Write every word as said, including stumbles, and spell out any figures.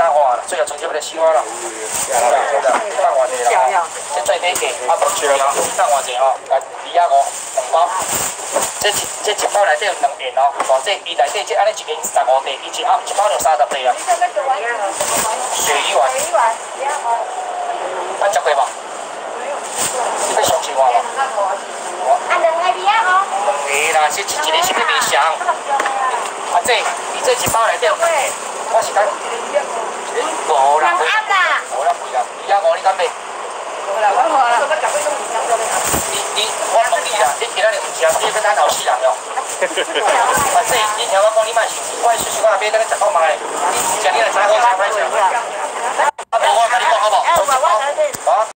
三花啦，最后成绩不得四花啦。等偌济啦，这最低价啊无少啦，等偌济吼，来二啊五两包。这一这一包内底有两円哦，哦，这伊内底这安尼一円十五块，伊一盒一包就三十块啊。鳕鱼丸。鳕鱼丸，啊，食过无？你要相信我无？啊，两个味啊吼。两个啦，这一一个是要味香。啊，这伊这一包内底有两円，我是讲无啦。两盒啦。无啦，贵啦，二啊五你敢买？无啦，我无啦。你你我问你啦，你今仔日有食，你要等后死人哦。